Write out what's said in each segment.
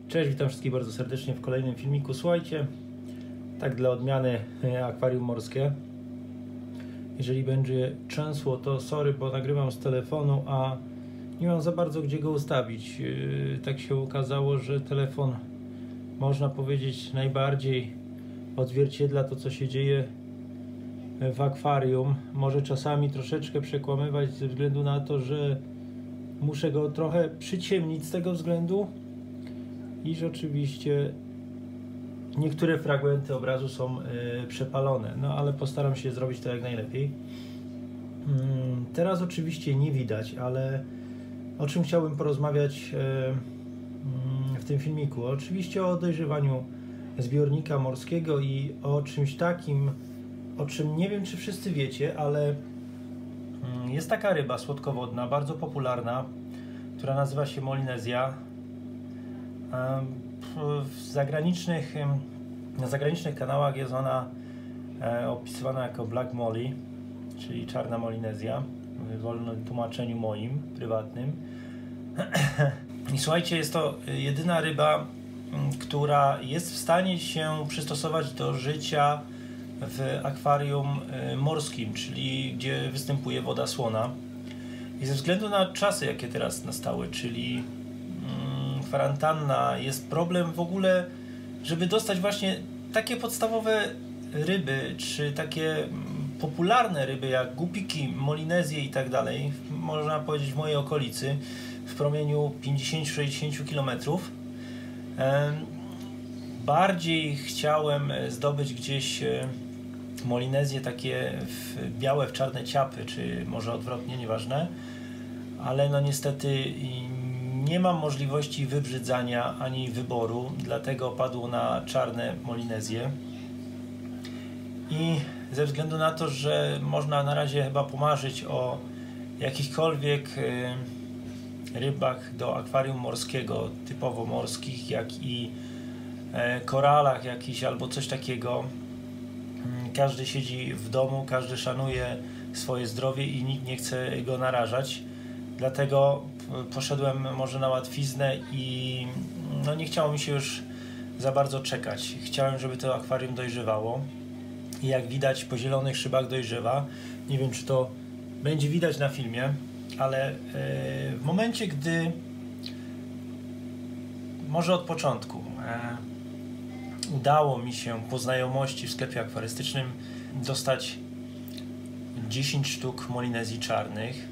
Cześć, witam wszystkich bardzo serdecznie w kolejnym filmiku. Słuchajcie, tak dla odmiany akwarium morskie. Jeżeli będzie trzęsło, to sorry, bo nagrywam z telefonu, a nie mam za bardzo gdzie go ustawić. Tak się okazało, że telefon, można powiedzieć, najbardziej odzwierciedla to, co się dzieje w akwarium. Może czasami troszeczkę przekłamywać ze względu na to, że muszę go trochę przyciemnić z tego względu, iż oczywiście niektóre fragmenty obrazu są przepalone, no ale postaram się zrobić to jak najlepiej. Teraz oczywiście nie widać, ale o czym chciałbym porozmawiać w tym filmiku? Oczywiście o dojrzewaniu zbiornika morskiego i o czymś takim, o czym nie wiem, czy wszyscy wiecie, ale jest taka ryba słodkowodna, bardzo popularna, która nazywa się Molinezja. Na zagranicznych kanałach jest ona opisywana jako Black Molly, czyli czarna Molinezja, w wolnym tłumaczeniu moim, prywatnym. I słuchajcie, jest to jedyna ryba, która jest w stanie się przystosować do życia w akwarium morskim, czyli gdzie występuje woda słona. I ze względu na czasy, jakie teraz nastały, czyli kwarantanna, jest problem w ogóle, żeby dostać właśnie takie podstawowe ryby, czy takie popularne ryby jak gupiki, molinezje i tak dalej, można powiedzieć w mojej okolicy, w promieniu 50-60 km. Bardziej chciałem zdobyć gdzieś molinezje takie białe w czarne ciapy, czy może odwrotnie, nieważne, ale no niestety nie mam możliwości wybrzydzania ani wyboru, dlatego padło na czarne molinezje. I ze względu na to, że można na razie chyba pomarzyć o jakichkolwiek rybach do akwarium morskiego, typowo morskich, jak i koralach jakichś albo coś takiego. Każdy siedzi w domu, każdy szanuje swoje zdrowie i nikt nie chce go narażać. Dlatego poszedłem może na łatwiznę i no nie chciało mi się już za bardzo czekać. Chciałem, żeby to akwarium dojrzewało. I jak widać, po zielonych szybach dojrzewa. Nie wiem, czy to będzie widać na filmie, ale w momencie, gdy może od początku udało mi się po znajomości w sklepie akwarystycznym dostać 10 sztuk molinezji czarnych.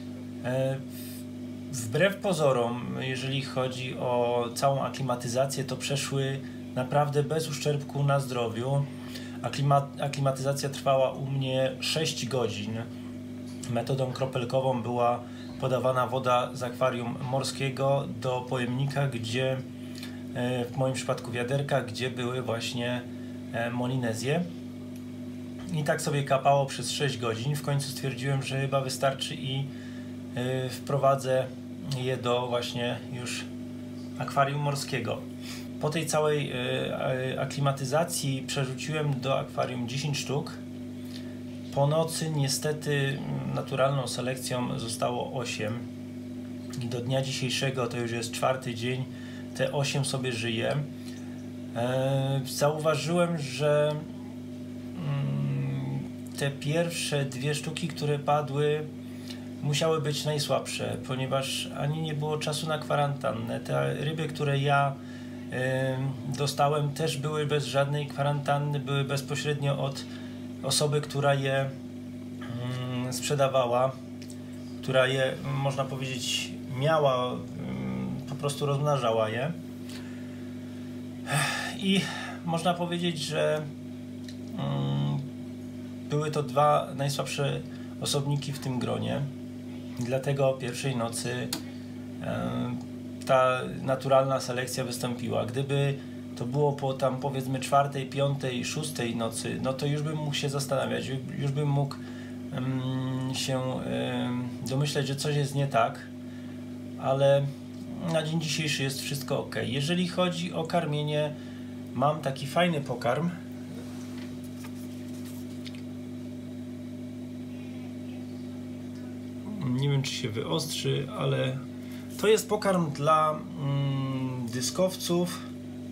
Wbrew pozorom, jeżeli chodzi o całą aklimatyzację, to przeszły naprawdę bez uszczerbku na zdrowiu. Aklimatyzacja trwała u mnie 6 godzin. Metodą kropelkową była podawana woda z akwarium morskiego do pojemnika, gdzie w moim przypadku wiaderka, gdzie były właśnie molinezje. I tak sobie kapało przez 6 godzin. W końcu stwierdziłem, że chyba wystarczy i wprowadzę je do właśnie już akwarium morskiego. Po tej całej aklimatyzacji przerzuciłem do akwarium 10 sztuk. Po nocy niestety naturalną selekcją zostało 8 i do dnia dzisiejszego, to już jest 4. dzień, te 8 sobie żyje. Zauważyłem, że te pierwsze 2 sztuki, które padły, musiały być najsłabsze, ponieważ ani nie było czasu na kwarantannę. Te ryby, które ja dostałem, też były bez żadnej kwarantanny, były bezpośrednio od osoby, która je sprzedawała, która je, można powiedzieć, miała, po prostu rozmnażała je. I można powiedzieć, że były to 2 najsłabsze osobniki w tym gronie. Dlatego pierwszej nocy ta naturalna selekcja wystąpiła. Gdyby to było po tam powiedzmy 4., 5., 6. nocy, no to już bym mógł się zastanawiać, już bym mógł się domyśleć, że coś jest nie tak, ale na dzień dzisiejszy jest wszystko ok. Jeżeli chodzi o karmienie, mam taki fajny pokarm. Nie wiem, czy się wyostrzy, ale to jest pokarm dla dyskowców,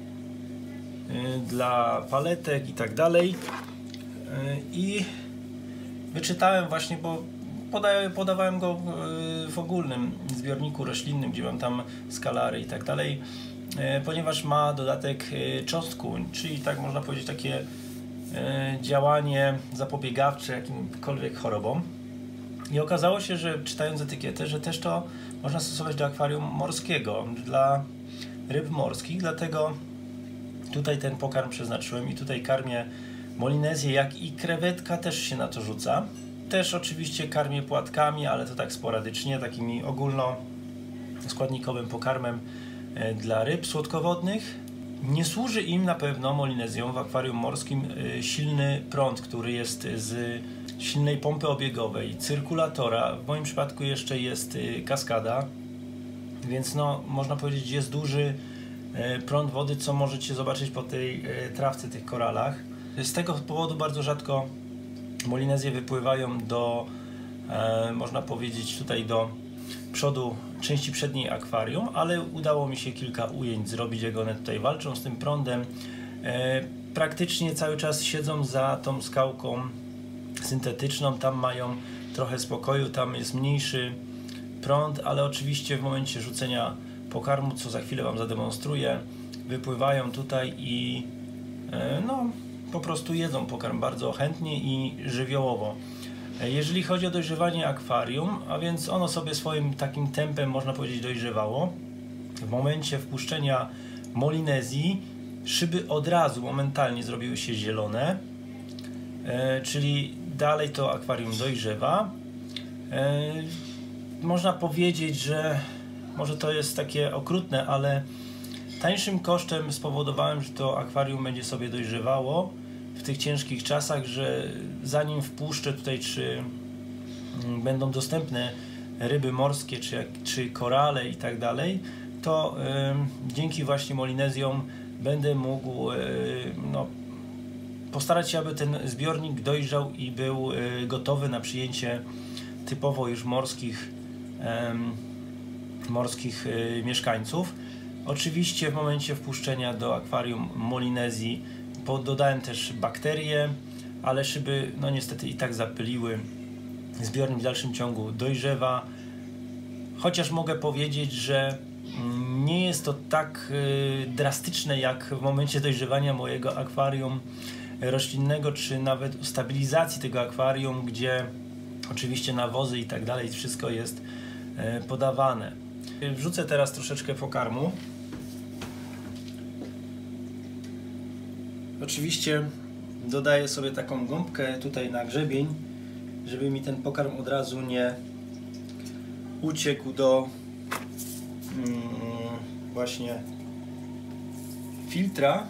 dla paletek i tak dalej. I wyczytałem właśnie, bo podawałem go w ogólnym zbiorniku roślinnym, gdzie mam tam skalary i tak dalej, ponieważ ma dodatek czosnku, czyli tak można powiedzieć takie działanie zapobiegawcze jakimkolwiek chorobom. I okazało się, że czytając etykietę, że też to można stosować do akwarium morskiego, dla ryb morskich, dlatego tutaj ten pokarm przeznaczyłem i tutaj karmię molinezję, jak i krewetka też się na to rzuca. Też oczywiście karmię płatkami, ale to tak sporadycznie, takimi ogólnoskładnikowym pokarmem dla ryb słodkowodnych. Nie służy im na pewno molinezją w akwarium morskim silny prąd, który jest z silnej pompy obiegowej, cyrkulatora, w moim przypadku jeszcze jest kaskada, więc no, można powiedzieć, jest duży prąd wody, co możecie zobaczyć po tej trawce, tych koralach. Z tego powodu bardzo rzadko molinezje wypływają do, można powiedzieć, tutaj do przodu części przedniej akwarium, ale udało mi się kilka ujęć zrobić, jak one tutaj walczą z tym prądem. Praktycznie cały czas siedzą za tą skałką syntetyczną, tam mają trochę spokoju, tam jest mniejszy prąd, ale oczywiście w momencie rzucenia pokarmu, co za chwilę Wam zademonstruję, wypływają tutaj i no, po prostu jedzą pokarm bardzo chętnie i żywiołowo. Jeżeli chodzi o dojrzewanie akwarium, a więc ono sobie swoim takim tempem, można powiedzieć, dojrzewało, w momencie wpuszczenia molinezji szyby od razu momentalnie zrobiły się zielone, czyli dalej to akwarium dojrzewa. Można powiedzieć, że może to jest takie okrutne, ale tańszym kosztem spowodowałem, że to akwarium będzie sobie dojrzewało w tych ciężkich czasach, że zanim wpuszczę tutaj, czy będą dostępne ryby morskie, czy korale i tak dalej, to dzięki właśnie molinezjom będę mógł no, postarać się, aby ten zbiornik dojrzał i był gotowy na przyjęcie typowo już morskich mieszkańców. Oczywiście w momencie wpuszczenia do akwarium molinezji dodałem też bakterie, ale szyby no niestety i tak zapyliły. Zbiornik w dalszym ciągu dojrzewa, chociaż mogę powiedzieć, że nie jest to tak drastyczne jak w momencie dojrzewania mojego akwarium roślinnego, czy nawet stabilizacji tego akwarium, gdzie oczywiście nawozy i tak dalej, wszystko jest podawane. Wrzucę teraz troszeczkę pokarmu. Oczywiście dodaję sobie taką gąbkę tutaj na grzebień, żeby mi ten pokarm od razu nie uciekł do właśnie filtra,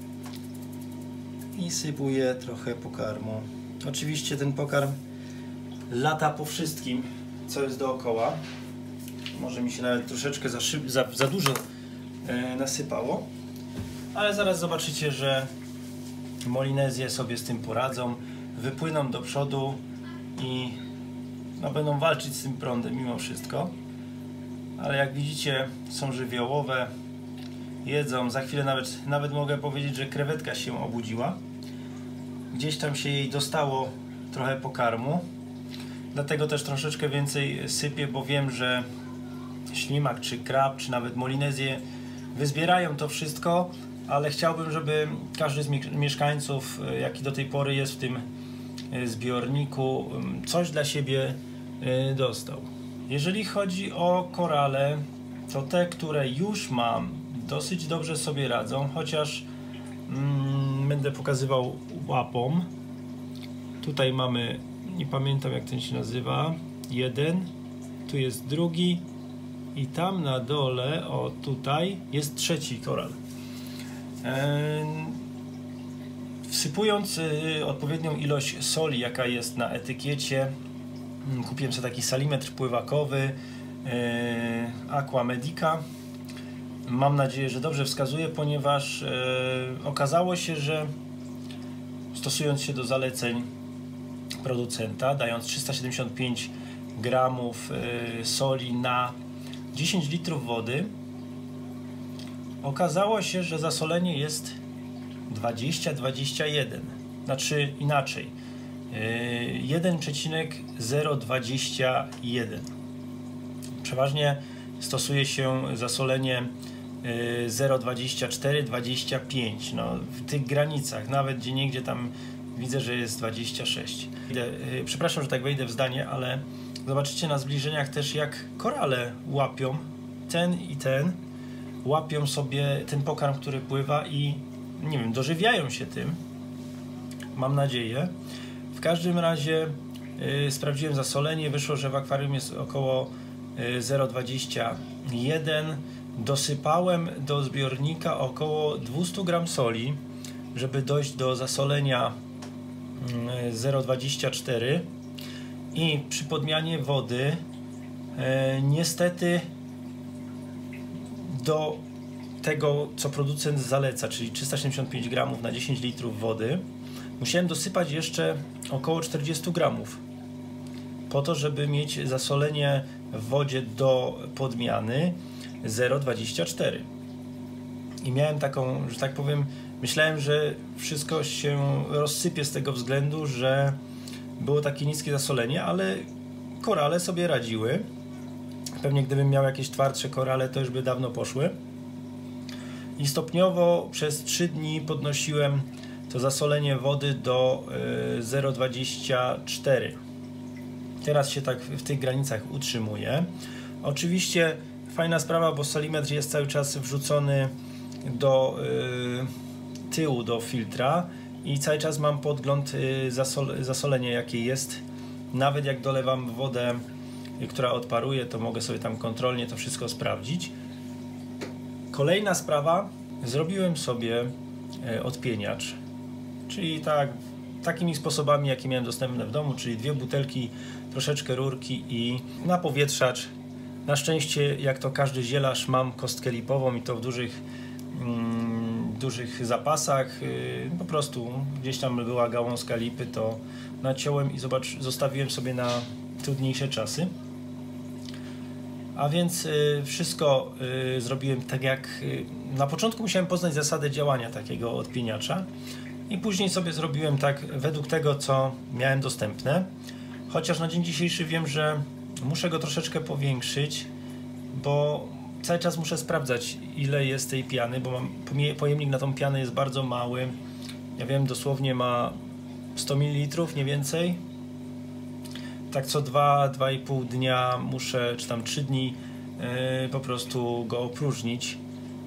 i sypuję trochę pokarmu. Oczywiście ten pokarm lata po wszystkim, co jest dookoła. Może mi się nawet troszeczkę za dużo nasypało, ale zaraz zobaczycie, że molinezje sobie z tym poradzą, wypłyną do przodu i no, będą walczyć z tym prądem mimo wszystko. Ale jak widzicie, są żywiołowe, jedzą. Za chwilę nawet mogę powiedzieć, że krewetka się obudziła. Gdzieś tam się jej dostało trochę pokarmu, dlatego też troszeczkę więcej sypię, bo wiem, że ślimak, czy krab, czy nawet molinezje wyzbierają to wszystko, ale chciałbym, żeby każdy z mieszkańców, jaki do tej pory jest w tym zbiorniku, coś dla siebie dostał. Jeżeli chodzi o korale, to te, które już mam, dosyć dobrze sobie radzą, chociaż będę pokazywał łapą. Tutaj mamy, nie pamiętam jak ten się nazywa, jeden, tu jest drugi i tam na dole, o tutaj, jest trzeci koral. Wsypując odpowiednią ilość soli, jaka jest na etykiecie, kupiłem sobie taki salimetr pływakowy Aqua Medica. Mam nadzieję, że dobrze wskazuje, ponieważ okazało się, że stosując się do zaleceń producenta, dając 375 gramów soli na 10 litrów wody, Okazało się, że zasolenie jest 20-21, znaczy inaczej, 1,021. Przeważnie stosuje się zasolenie 0,24-25, no w tych granicach, nawet gdzieniegdzie tam widzę, że jest 26. Przepraszam, że tak wejdę w zdanie, ale zobaczycie na zbliżeniach też, jak korale łapią ten i ten, łapią sobie ten pokarm, który pływa i nie wiem, dożywiają się tym, mam nadzieję. W każdym razie sprawdziłem zasolenie, wyszło, że w akwarium jest około 0,21. Dosypałem do zbiornika około 200 g soli, żeby dojść do zasolenia 0,24 i przy podmianie wody niestety do tego, co producent zaleca, czyli 375 g na 10 litrów wody, musiałem dosypać jeszcze około 40 g po to, żeby mieć zasolenie w wodzie do podmiany 0,24. I miałem taką, że tak powiem, myślałem, że wszystko się rozsypie z tego względu, że było takie niskie zasolenie, ale korale sobie radziły. Pewnie gdybym miał jakieś twardsze korale, to już by dawno poszły. I stopniowo przez 3 dni podnosiłem to zasolenie wody do 0,24. Teraz się tak w tych granicach utrzymuje. Oczywiście fajna sprawa, bo solimetr jest cały czas wrzucony do tyłu, do filtra i cały czas mam podgląd zasolenia, jakie jest. Nawet jak dolewam wodę, która odparuje, to mogę sobie tam kontrolnie to wszystko sprawdzić. Kolejna sprawa, zrobiłem sobie odpieniacz, czyli takimi sposobami, jakie miałem dostępne w domu, czyli 2 butelki, troszeczkę rurki i napowietrzacz. Na szczęście, jak to każdy zielarz, mam kostkę lipową i to w dużych zapasach. Po prostu gdzieś tam była gałązka lipy, to naciąłem i zostawiłem sobie na trudniejsze czasy. A więc wszystko zrobiłem tak, jak na początku musiałem poznać zasadę działania takiego odpieniacza i później sobie zrobiłem tak według tego, co miałem dostępne. Chociaż na dzień dzisiejszy wiem, że muszę go troszeczkę powiększyć, bo cały czas muszę sprawdzać, ile jest tej piany, bo pojemnik na tą pianę jest bardzo mały. Ja wiem, dosłownie ma 100 ml, nie więcej. Tak co 2-2,5 dnia muszę, czy tam 3 dni po prostu go opróżnić.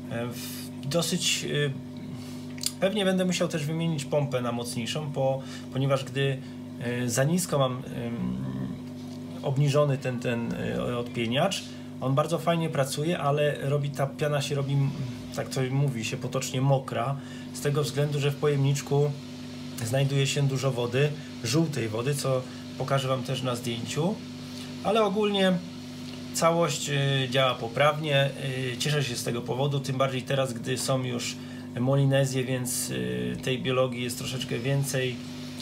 Dosyć pewnie będę musiał też wymienić pompę na mocniejszą, ponieważ gdy za nisko mam obniżony ten odpieniacz, on bardzo fajnie pracuje, ale ta piana się robi, tak to mówi się potocznie, mokra, z tego względu, że w pojemniczku znajduje się dużo wody, żółtej wody, co pokażę Wam też na zdjęciu, ale ogólnie całość działa poprawnie. Cieszę się z tego powodu, tym bardziej teraz, gdy są już molinezje, więc tej biologii jest troszeczkę więcej.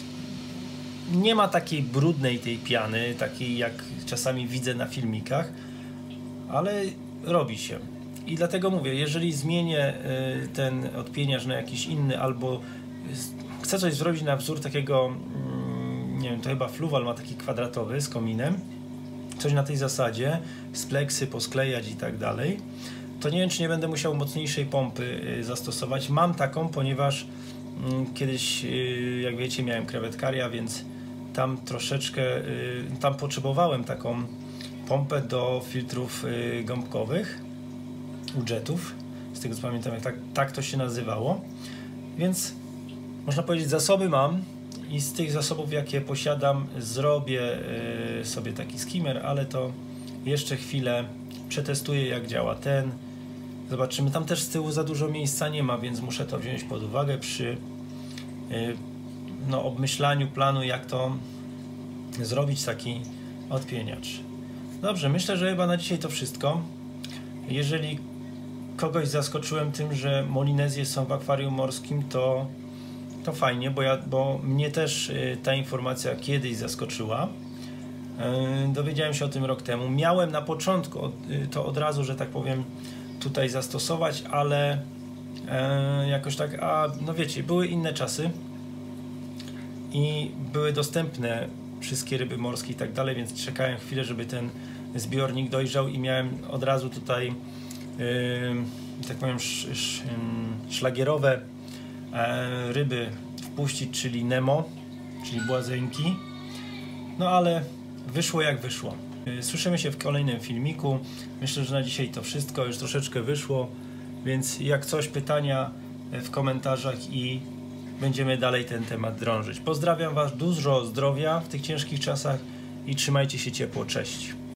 Nie ma takiej brudnej tej piany, takiej jak czasami widzę na filmikach, ale robi się. I dlatego mówię, jeżeli zmienię ten odpieniacz na jakiś inny, albo chcę coś zrobić na wzór takiego, nie wiem, to chyba Fluval ma taki kwadratowy z kominem, coś na tej zasadzie, spleksy posklejać i tak dalej, to nie wiem, czy nie będę musiał mocniejszej pompy zastosować. Mam taką, ponieważ kiedyś, jak wiecie, miałem krewetkaria, więc tam troszeczkę, tam potrzebowałem taką pompę do filtrów gąbkowych u jetów, z tego co pamiętam, jak tak to się nazywało, więc można powiedzieć, zasoby mam i z tych zasobów, jakie posiadam, zrobię sobie taki skimmer, ale to jeszcze chwilę przetestuję, jak działa ten. Zobaczymy, tam też z tyłu za dużo miejsca nie ma, więc muszę to wziąć pod uwagę przy obmyślaniu planu, jak to zrobić, taki odpieniacz. Dobrze, myślę, że chyba na dzisiaj to wszystko. Jeżeli kogoś zaskoczyłem tym, że molinezje są w akwarium morskim, to fajnie, bo mnie też ta informacja kiedyś zaskoczyła. Dowiedziałem się o tym rok temu. Miałem na początku to od razu, że tak powiem, tutaj zastosować, ale jakoś tak, no wiecie, były inne czasy i były dostępne wszystkie ryby morskie i tak dalej, więc czekałem chwilę, żeby ten zbiornik dojrzał i miałem od razu tutaj tak powiem szlagierowe ryby wpuścić, czyli Nemo, czyli błazenki. No ale wyszło jak wyszło. Słyszymy się w kolejnym filmiku. Myślę, że na dzisiaj to wszystko. Już troszeczkę wyszło, więc jak coś, pytania w komentarzach i będziemy dalej ten temat drążyć. Pozdrawiam Was, dużo zdrowia w tych ciężkich czasach i trzymajcie się ciepło. Cześć.